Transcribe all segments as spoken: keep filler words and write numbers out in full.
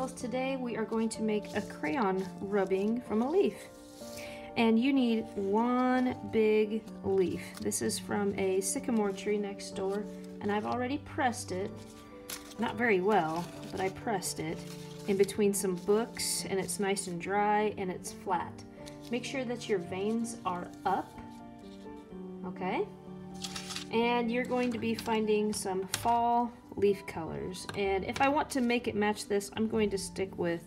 tutorials. Today we are going to make a crayon rubbing from a leaf. And you need one big leaf. This is from a sycamore tree next door, and I've already pressed it. Not very well, but I pressed it in between some books, and it's nice and dry and it's flat. Make sure that your veins are up, okay? And you're going to be finding some fall leaf colors. And if I want to make it match this, I'm going to stick with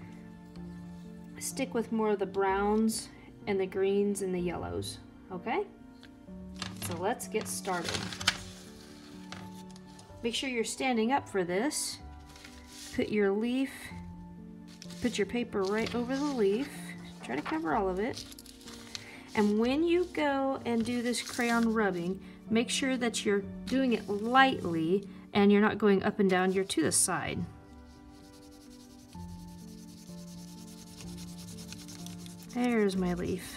stick with more of the browns and the greens and the yellows, okay? So let's get started. Make sure you're standing up for this. Put your leaf, put your paper right over the leaf. Try to cover all of it. And when you go and do this crayon rubbing, make sure that you're doing it lightly and you're not going up and down, you're to the side. There's my leaf.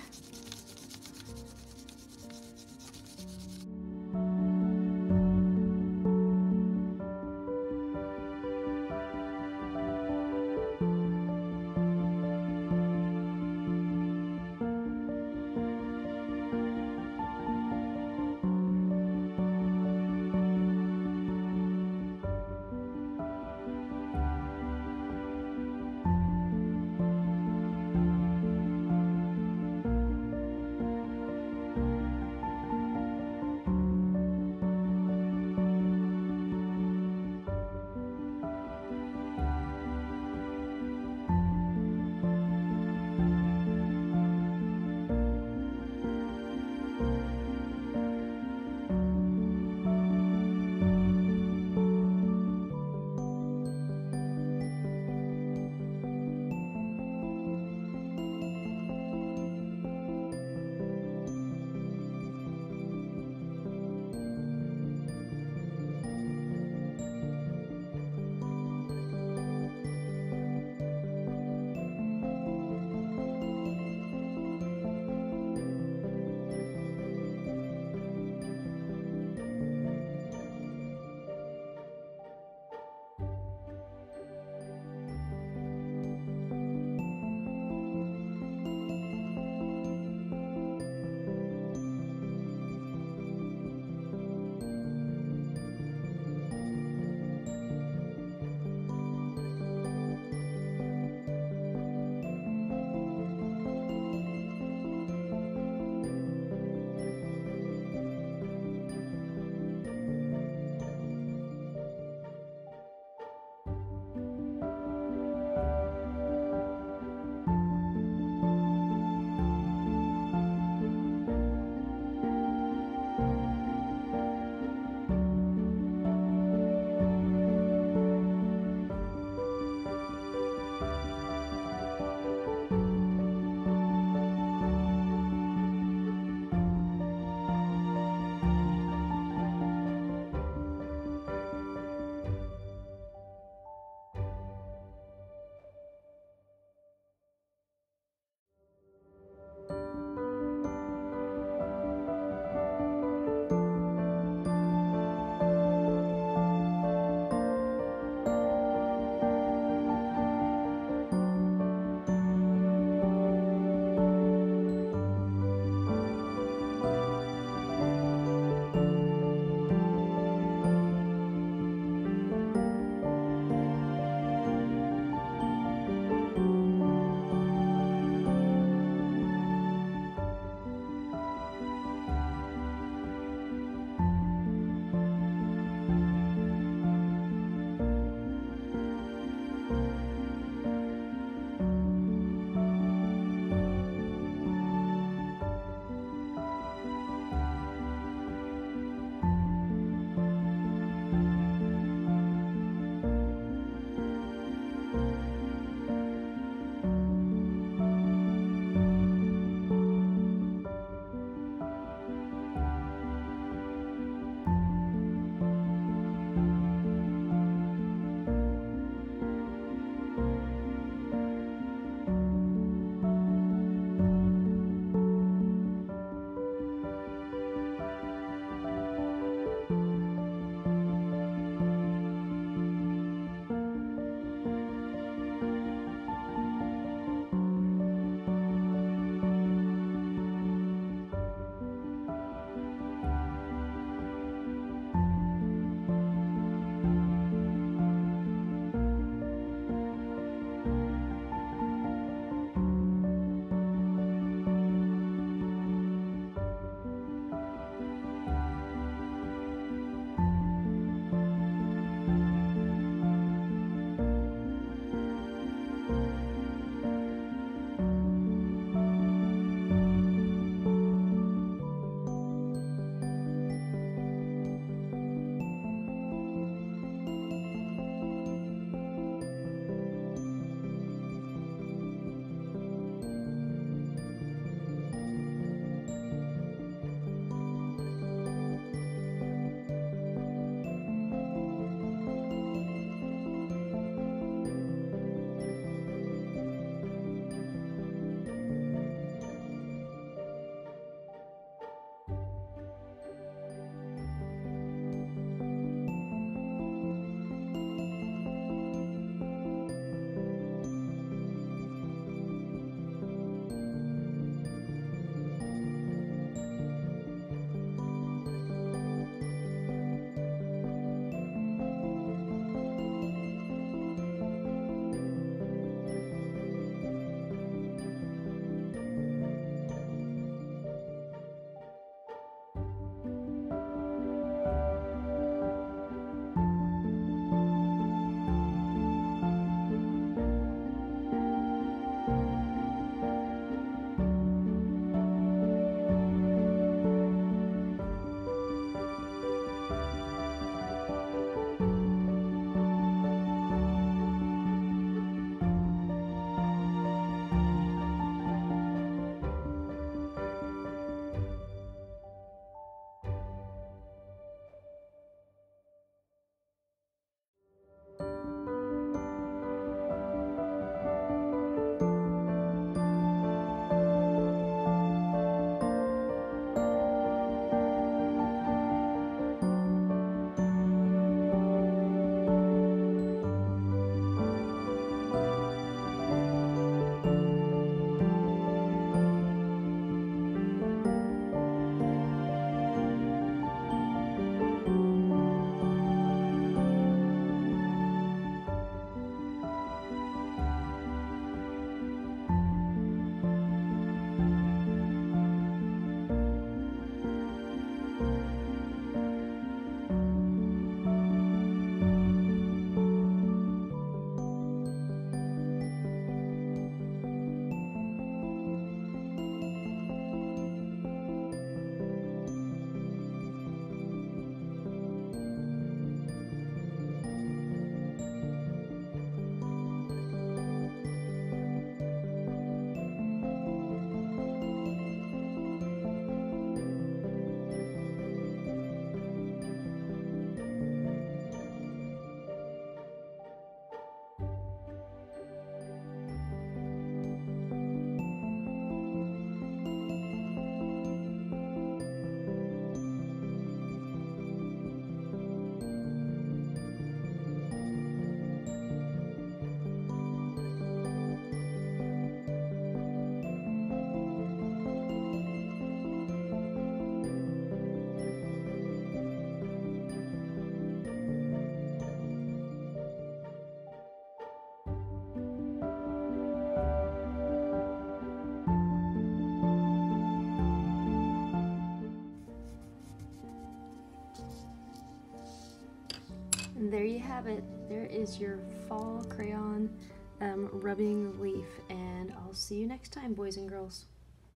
And there you have it. There is your fall crayon um, rubbing leaf. And I'll see you next time, boys and girls.